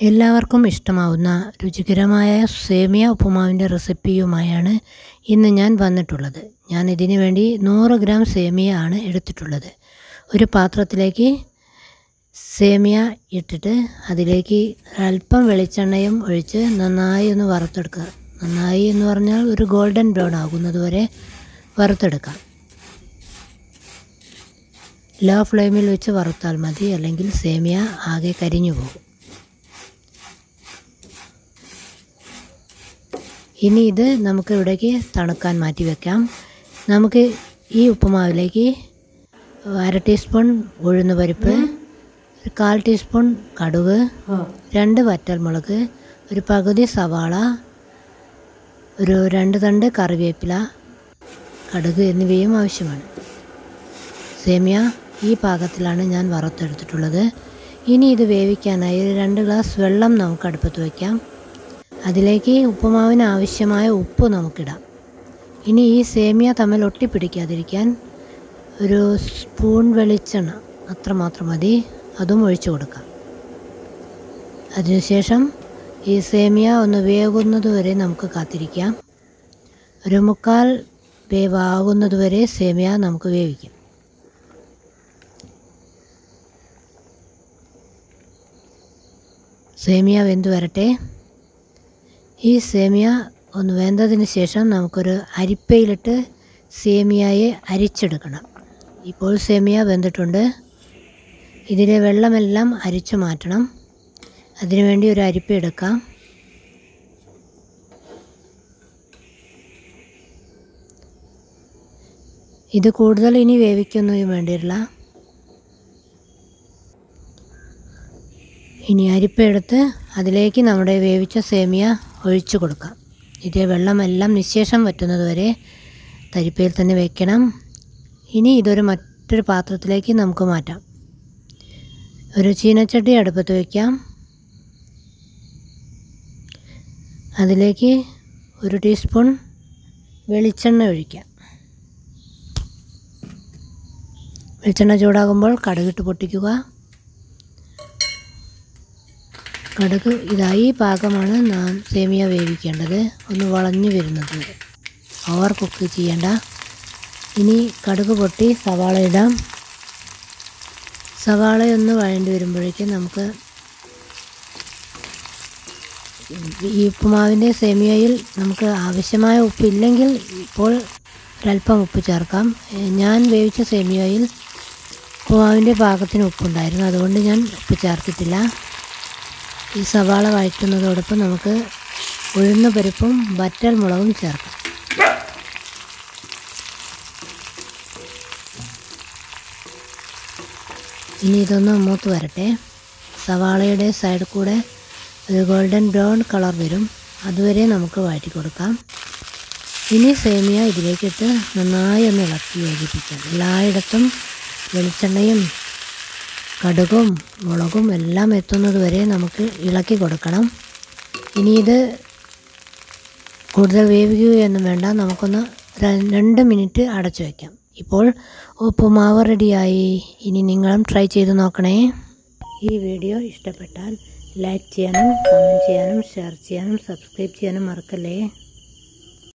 എല്ലാവർക്കും ഇഷ്ടമാവുന്ന രുചികരമായ സേമിയ ഉപ്പുമാവിൻ്റെ റെസിപ്പിയുമായാണ് ഇന്ന് ഞാൻ വന്നിട്ടുള്ളത്. ഞാൻ ഇതിനു വേണ്ടി 100 ഗ്രാം സേമിയ ആണ് എടുത്തിട്ടുള്ളത്. ഒരു പാത്രത്തിലേക്ക് സേമിയ ഇട്ടിട്ട് അതിലേക്ക് അല്പം വെളിച്ചെണ്ണയും ഒഴിച്ച് നന്നായി ഒന്ന് വറുത്തെടുക്കുക. നന്നായി എന്ന് പറഞ്ഞാൽ ഒരു ഗോൾഡൻ ബ്രൗൺ ആകുന്നത് വരെ വറുത്തെടുക്കാം. ലോ ഫ്ലെയിമിൽ വെച്ച് വറുത്താൽ മതി, അല്ലെങ്കിൽ സേമിയ ആകെ കരിഞ്ഞു പോകും. ഇനി ഇത് നമുക്ക് ഇവിടേക്ക് തണുക്കാൻ മാറ്റി വയ്ക്കാം. നമുക്ക് ഈ ഉപ്പുമാവിലേക്ക് 1/2 ടീസ്പൂൺ ഉഴുന്ന് പരിപ്പ്, 1/4 ടീസ്പൂൺ കടുക്, 2 വറ്റൽമുളക്, ഒരു പകുതി സവാള, ഒരു 2 തണ്ട് കറിവേപ്പില, കടുക് എന്നിവയും ആവശ്യമാണ്. സേമിയ ഈ പാകത്തിലാണ് ഞാൻ വറുത്തെടുത്തിട്ടുള്ളത്. ഇനി ഇത് വേവിക്കാനായി ഒരു 2 ഗ്ലാസ് വെള്ളം നമുക്ക് അടുപ്പത്ത് വയ്ക്കാം. അതിലേക്ക് ഉപ്പുമാവിന് ആവശ്യമായ ഉപ്പ് നമുക്കിടാം. ഇനി ഈ സേമിയ തമ്മിൽ ഒട്ടിപ്പിടിക്കാതിരിക്കാൻ ഒരു സ്പൂൺ വെളിച്ചെണ്ണ അത്രമാത്രം മതി, അതും ഒഴിച്ചു കൊടുക്കാം. അതിനുശേഷം ഈ സേമിയ ഒന്ന് വേകുന്നത് വരെ നമുക്ക് കാത്തിരിക്കാം. ഒരു 3/4 വേവാകുന്നത് വരെ സേമിയ നമുക്ക് വേവിക്കാം. സേമിയ വെന്ത് വരട്ടെ. ഈ സേമിയ ഒന്ന് വെന്തതിന് ശേഷം നമുക്കൊരു അരിപ്പയിലിട്ട് സേമിയയെ അരിച്ചെടുക്കണം. ഇപ്പോൾ സേമിയ വെന്തിട്ടുണ്ട്. ഇതിലെ വെള്ളമെല്ലാം അരിച്ചു മാറ്റണം. അതിനുവേണ്ടി ഒരു അരിപ്പ എടുക്കാം. ഇത് കൂടുതൽ ഇനി വേവിക്കൊന്നും വേണ്ടിയില്ല. ഇനി അരിപ്പ എടുത്ത് അതിലേക്ക് നമ്മുടെ വേവിച്ച സേമിയ ഒഴിച്ചു കൊടുക്കാം. ഇതിലെ വെള്ളമെല്ലാം നിശേഷം വറ്റുന്നത് വരെ തരിപ്പയിൽ തന്നെ വയ്ക്കണം. ഇനി ഇതൊരു മറ്റൊരു പാത്രത്തിലേക്ക് നമുക്ക് മാറ്റാം. ഒരു ചീനച്ചട്ടി അടുപ്പത്ത് വയ്ക്കാം. അതിലേക്ക് 1 ടീസ്പൂൺ വെളിച്ചെണ്ണ ഒഴിക്കാം. വെളിച്ചെണ്ണ ചൂടാകുമ്പോൾ കടുകിട്ട് പൊട്ടിക്കുക. കടുക് ഇതായി പാകമാണ് നാം സേമിയ വേവിക്കേണ്ടത്. ഒന്ന് വളഞ്ഞു വരുന്നത് വരെ, ഓവർ കുക്ക് ചെയ്യേണ്ട. ഇനി കടുക് പൊട്ടി സവാള ഇടാം. സവാളയൊന്ന് വഴണ്ടി വരുമ്പോഴേക്കും നമുക്ക് ഈ ഉപ്പുമാവിൻ്റെ സേമിയയിൽ നമുക്ക് ആവശ്യമായ ഉപ്പില്ലെങ്കിൽ ഇപ്പോൾ ഒരല്പം ഉപ്പ് ചേർക്കാം. ഞാൻ വേവിച്ച സേമിയയിൽ ഉപ്പുമാവിൻ്റെ പാകത്തിന് ഉപ്പുണ്ടായിരുന്നു, അതുകൊണ്ട് ഞാൻ ഉപ്പ് ചേർത്തിട്ടില്ല. ഈ സവാള വഴറ്റുന്നതോടൊപ്പം നമുക്ക് ഉഴുന്ന് പരിപ്പും വറ്റൽ മുളകും ചേർക്കാം. ഇനി ഇതൊന്ന് മൂത്ത് വരട്ടെ. സവാളയുടെ സൈഡിൽ കൂടെ ഒരു ഗോൾഡൻ ബ്രൗൺ കളർ വരും, അതുവരെ നമുക്ക് വഴറ്റി കൊടുക്കാം. ഇനി സേമിയ ഇതിലേക്കിട്ട് നന്നായി ഒന്ന് ഇളക്കി യോജിപ്പിക്കാം. എല്ലായിടത്തും വെളിച്ചെണ്ണയും കടുകും മുളകും എല്ലാം എത്തുന്നത് വരെ നമുക്ക് ഇളക്കി കൊടുക്കണം. ഇനി ഇത് കൂടുതൽ വേവിക്കുകയൊന്നും വേണ്ട, നമുക്കൊന്ന് 2 മിനിറ്റ് അടച്ചു വയ്ക്കാം. ഇപ്പോൾ ഉപ്പുമാവ് റെഡിയായി. ഇനി നിങ്ങളും ട്രൈ ചെയ്ത് നോക്കണേ. ഈ വീഡിയോ ഇഷ്ടപ്പെട്ടാൽ ലൈക്ക് ചെയ്യാനും കമൻറ്റ് ചെയ്യാനും ഷെയർ ചെയ്യാനും സബ്സ്ക്രൈബ് ചെയ്യാനും മറക്കല്ലേ.